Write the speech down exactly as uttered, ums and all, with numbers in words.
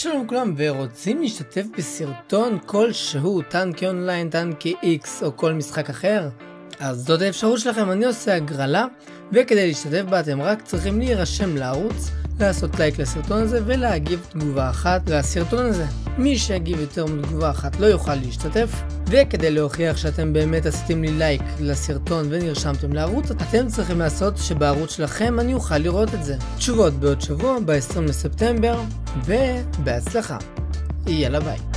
שלום לכולם, ורוצים להשתתף בסרטון כלשהו, טנקי אונליין, טנקי איקס או כל משחק אחר? אז זאת האפשרות שלכם. אני עושה הגרלה, וכדי להשתתף בה אתם רק צריכים להירשם לערוץ, לעשות לייק לסרטון הזה ולהגיב תגובה אחת לסרטון הזה. מי שיגיב יותר מתגובה אחת לא יוכל להשתתף, וכדי להוכיח שאתם באמת עשיתם לי לייק לסרטון ונרשמתם לערוץ, אתם צריכים לעשות שבערוץ שלכם אני אוכל לראות את זה. תשובות בעוד שבוע ב-עשרים לספטמבר, ובהצלחה. יאללה ביי.